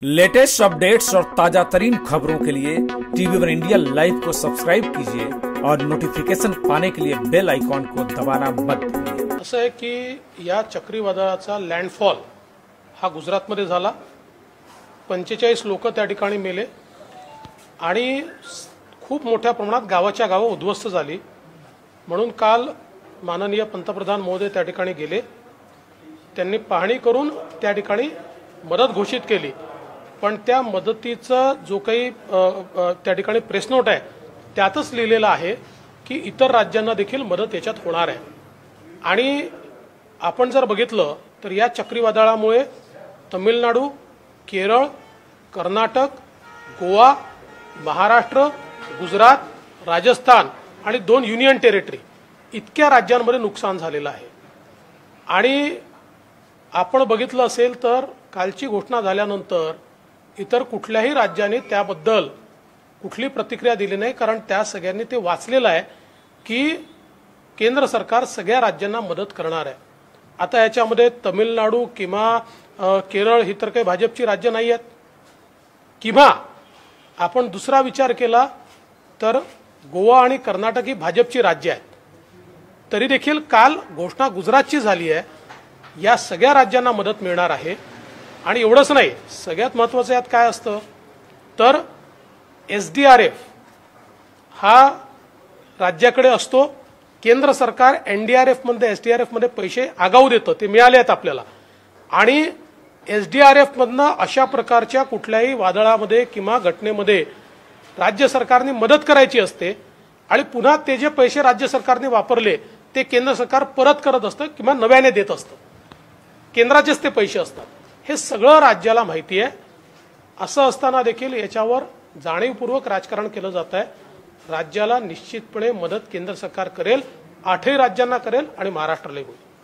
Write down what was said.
Latest updates और ताजा तरीन खबरों के लिए टीवी वन इंडिया लाइव को सब्सक्राइब कीजिए और नोटिफिकेशन पाने के लिए बेल आइकॉन को दबाना मत भूलिए। असं आहे की या चक्रीवादळाचा लँडफॉल हा गुजरातमध्ये झाला। 45 लोक त्या ठिकाणी मेले आणि खूप मोठ्या प्रमाणात गावाच्या गाव उद्ध्वस्त झाली। म्हणून काल माननीय पंतप्रधान महोदय त्या ठिकाणी गेले। त्यांनी पाहणी करून त्या ठिकाणी मदत घोषित केली, पण त्या मदतीचा जो काही त्या ठिकाणी प्रेस नोट आहे त्यातच लिहिलेलं आहे की इतर राज्यांना देखील मदत याच्यात होणार आहे। आणि आपण जर बघितलं तर या चक्रीवादळामुळे तमिळनाडू, केरळ, कर्नाटक, गोवा, महाराष्ट्र, गुजरात, राजस्थान आणि 2 युनियन टेरिटरी इतक्या राज्यांमध्ये नुकसान झालेलं आहे। आणि आपण बघितलं असेल तर कालची घोषणा झाल्यानंतर इतर कुठल्याही राज्याने त्याबद्दल कुठली प्रतिक्रिया दिली नाही, कारण त्या सगळ्यांनी ते वाचलेलं आहे की केंद्र सरकार सगळ्या राज्यांना मदत करणार आहे। आता याच्यामध्ये तमिळनाडू किंवा केरळ ही तर काही भाजपची राज्य नाही आहेत, किंवा आपण दुसरा विचार केला तर गोवा आणि कर्नाटक ही भाजपची राज्य आहेत। तरी देखील काल घोषणा गुजरातची झाली आहे, या सगळ्या राज्यांना मदत मिळणार आहे। आणि एवढंच नाही, सगळ्यात महत्त्वाचं यात काय असतं तर एसडीआरएफ हा राज्याकडे असतो। केंद्र सरकार एनडीआरएफ मध्ये एसडीआरएफ मध्ये पैसे आगाऊ देतं, ते मिळाले आहेत आपल्याला। आणि एसडीआरएफ मधनं अशा प्रकारच्या कुठल्याही वादळामध्ये किंवा घटनेमध्ये राज्य सरकारने मदत करायची असते आणि पुन्हा ते जे पैसे राज्य सरकारने वापरले ते केंद्र सरकार परत करत असतं किंवा नव्याने देत असतं। केंद्राचेच ते पैसे असतात, हे सगळं राज्याला माहिती आहे। असं असताना देखील याच्यावर जाणीवपूर्वक राजकारण केलं जात आहे। राज्याला निश्चितपणे मदत केंद्र सरकार करेल, 8ही राज्यांना करेल आणि महाराष्ट्रालाही होईल।